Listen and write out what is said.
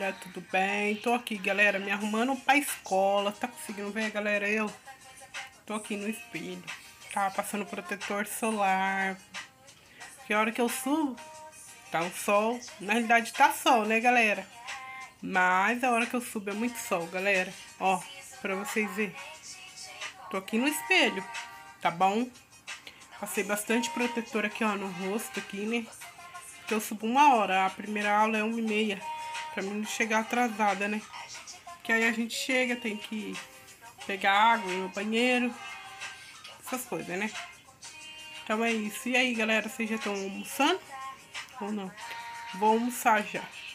galera, tudo bem? Tô aqui, galera, me arrumando pra escola. Tá conseguindo ver, galera? Eu tô aqui no espelho. Tá passando protetor solar. Que hora que eu subo, tá um sol. Na realidade tá sol, né, galera? Mas a hora que eu subo é muito sol, galera. Ó, pra vocês verem. Tô aqui no espelho, tá bom? Passei bastante protetor aqui, ó, no rosto aqui, né? Porque eu subo 1 hora, a primeira aula é 1h30. Pra mim não chegar atrasada, né? Que aí a gente chega, tem que pegar água, ir no banheiro, essas coisas, né? Então é isso. E aí, galera, vocês já estão almoçando? Ou não? Vou almoçar já.